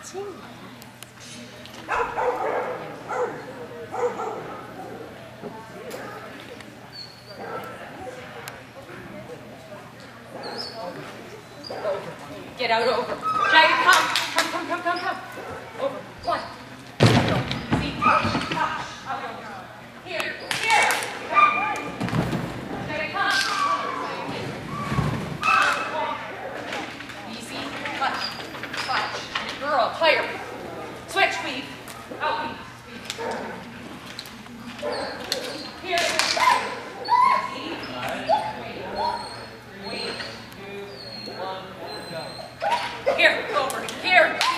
watching. Get out over. Jagged, come. Over. One. See, touch. Out over. Here. Jagged, come. Easy. Touch. Girl, higher. Switch, weave. Out, weave. Here. Wait. 3, 2, 1, go. Here, over. Here.